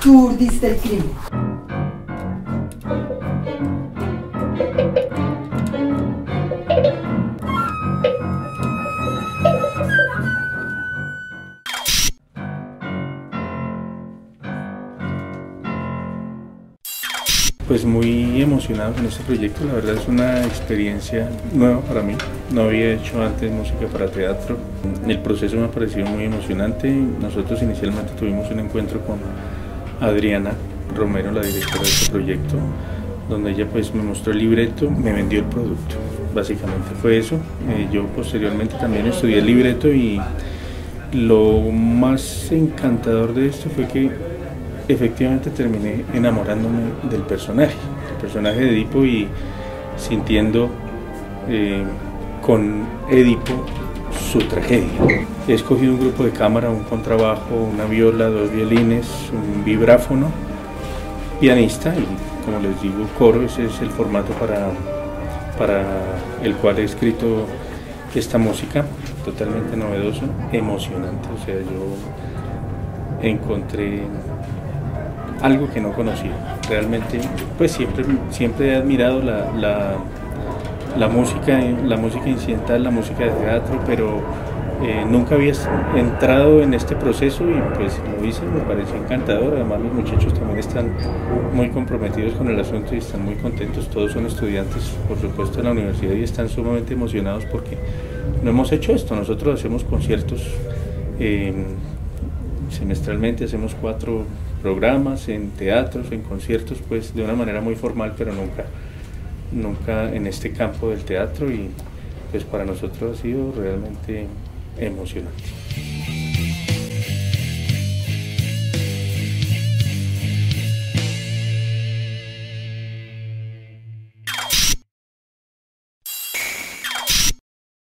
Tú urdiste el crimen. Pues muy emocionado con este proyecto, la verdad es una experiencia nueva para mí, no había hecho antes música para teatro, el proceso me ha parecido muy emocionante. Nosotros inicialmente tuvimos un encuentro con Adriana Romero, la directora de este proyecto, donde ella pues me mostró el libreto, me vendió el producto, básicamente fue eso. Yo posteriormente también estudié el libreto y lo más encantador de esto fue que efectivamente terminé enamorándome del personaje de Edipo, y sintiendo con Edipo su tragedia. He escogido un grupo de cámara, un contrabajo, una viola, 2 violines, un vibráfono, pianista y, como les digo, coro. Ese es el formato para el cual he escrito esta música, totalmente novedoso, emocionante. O sea, yo encontré algo que no conocía. Realmente, pues siempre he admirado la música incidental, la música de teatro, pero nunca había entrado en este proceso y pues lo hice, me pareció encantador. Además los muchachos también están muy comprometidos con el asunto y están muy contentos. Todos son estudiantes, por supuesto, en la universidad, y están sumamente emocionados porque no hemos hecho esto. Nosotros hacemos conciertos semestralmente, hacemos 4 programas en teatros, en conciertos, pues de una manera muy formal, pero nunca en este campo del teatro, y pues para nosotros ha sido realmente emocionante.